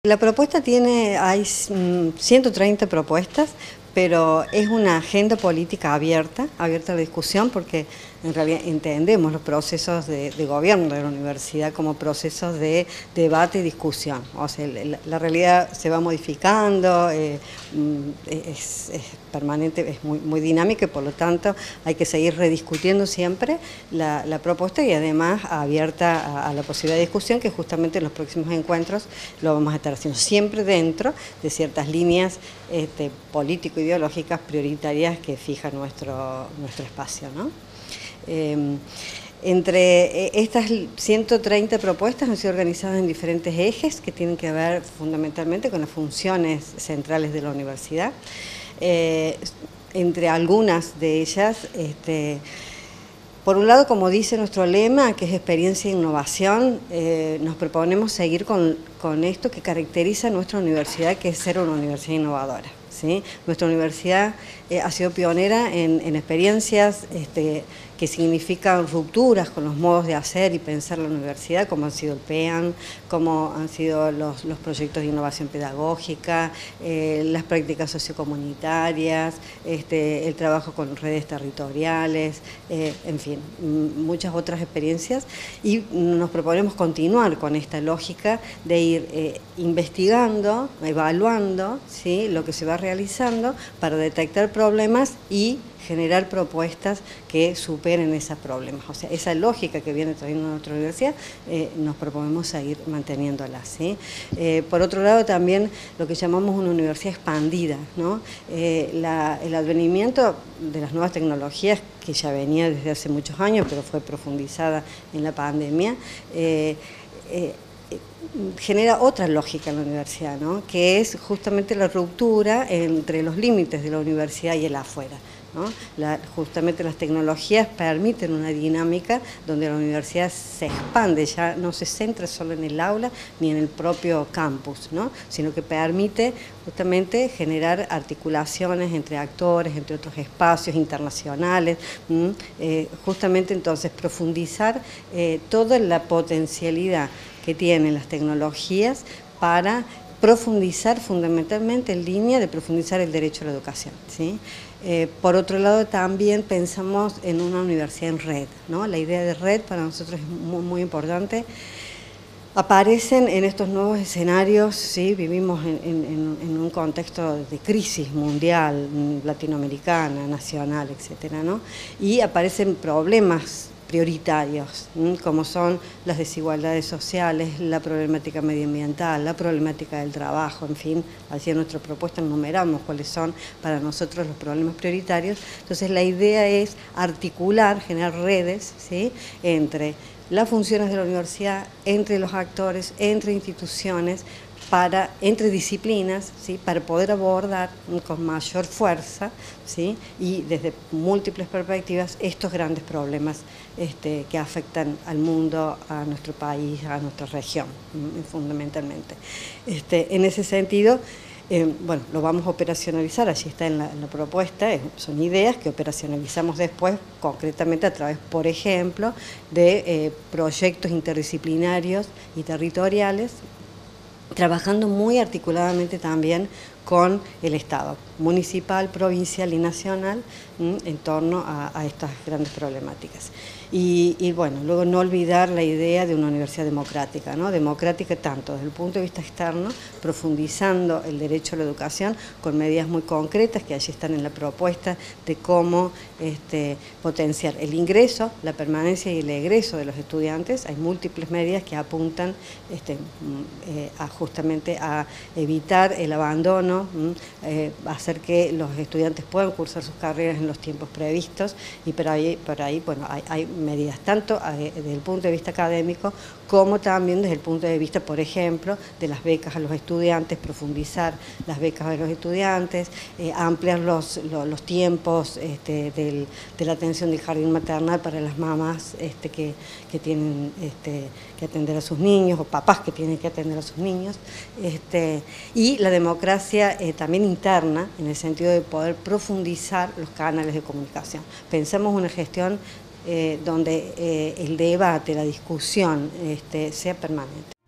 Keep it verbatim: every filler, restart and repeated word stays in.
La propuesta tiene, hay ciento treinta propuestas, pero es una agenda política abierta, abierta a la discusión, porque en realidad entendemos los procesos de, de gobierno de la universidad como procesos de debate y discusión. O sea, la, la realidad se va modificando, eh, es, es permanente, es muy, muy dinámica y por lo tanto hay que seguir rediscutiendo siempre la, la propuesta y además abierta a, a la posibilidad de discusión, que justamente en los próximos encuentros lo vamos a estar haciendo siempre dentro de ciertas líneas este, político-ideológicas prioritarias que fija nuestro, nuestro espacio, ¿no? Eh, entre estas ciento treinta propuestas han sido organizadas en diferentes ejes que tienen que ver fundamentalmente con las funciones centrales de la universidad. Eh, entre algunas de ellas, este, por un lado, como dice nuestro lema, que es experiencia e innovación, eh, nos proponemos seguir con, con esto que caracteriza a nuestra universidad, que es ser una universidad innovadora, ¿sí? Nuestra universidad eh, ha sido pionera en, en experiencias este, que significan rupturas con los modos de hacer y pensar la universidad, como han sido el PEAN, como han sido los, los proyectos de innovación pedagógica, eh, las prácticas sociocomunitarias, este, el trabajo con redes territoriales, eh, en fin, muchas otras experiencias, y nos proponemos continuar con esta lógica de ir eh, investigando, evaluando, ¿sí?, lo que se va realizando para detectar problemas y generar propuestas que superen esos problemas. O sea, esa lógica que viene trayendo nuestra universidad, eh, nos proponemos seguir manteniéndola, ¿sí? Eh, por otro lado, también lo que llamamos una universidad expandida, ¿no? Eh, la, el advenimiento de las nuevas tecnologías, que ya venía desde hace muchos años, pero fue profundizada en la pandemia, eh, eh, genera otra lógica en la universidad, ¿no?, que es justamente la ruptura entre los límites de la universidad y el afuera, ¿no? La, justamente las tecnologías permiten una dinámica donde la universidad se expande, ya no se centra solo en el aula ni en el propio campus, ¿no?, sino que permite justamente generar articulaciones entre actores, entre otros espacios internacionales, eh, justamente entonces profundizar eh, toda la potencialidad que tienen las tecnologías para profundizar fundamentalmente en línea de profundizar el derecho a la educación, ¿sí? Eh, por otro lado, también pensamos en una universidad en red, ¿no? La idea de red para nosotros es muy, muy importante. Aparecen en estos nuevos escenarios, ¿sí? Vivimos en, en, en un contexto de crisis mundial, latinoamericana, nacional, etcétera, ¿no? Y aparecen problemas prioritarios, ¿sí?, como son las desigualdades sociales, la problemática medioambiental, la problemática del trabajo, en fin, así en nuestra propuesta enumeramos cuáles son para nosotros los problemas prioritarios. Entonces la idea es articular, generar redes, ¿sí?, entre las funciones de la universidad, entre los actores, entre instituciones, para, entre disciplinas, ¿sí?, para poder abordar con mayor fuerza, ¿sí?, y desde múltiples perspectivas estos grandes problemas este, que afectan al mundo, a nuestro país, a nuestra región, fundamentalmente. Este, en ese sentido, Eh, bueno, lo vamos a operacionalizar, allí está en la, en la propuesta, eh, son ideas que operacionalizamos después concretamente a través, por ejemplo, de eh, proyectos interdisciplinarios y territoriales, trabajando muy articuladamente también con el Estado, municipal, provincial y nacional, ¿m?, en torno a, a estas grandes problemáticas. Y, y bueno, luego no olvidar la idea de una universidad democrática, ¿no? Democrática tanto desde el punto de vista externo, profundizando el derecho a la educación con medidas muy concretas que allí están en la propuesta de cómo este, potenciar el ingreso, la permanencia y el egreso de los estudiantes. Hay múltiples medidas que apuntan este, eh, a justamente a evitar el abandono, eh, hacer que los estudiantes puedan cursar sus carreras en los tiempos previstos, y por ahí, por ahí bueno, hay, hay medidas tanto desde el punto de vista académico como también desde el punto de vista, por ejemplo, de las becas a los estudiantes, profundizar las becas a los estudiantes, eh, ampliar los, los, los tiempos este, del, de la atención del jardín maternal para las mamás este, que, que tienen este, que atender a sus niños, o papás que tienen que atender a sus niños, este, y la democracia eh, también interna, en el sentido de poder profundizar los canales de comunicación. Pensamos una gestión Eh, donde eh, el debate, la discusión este, sea permanente.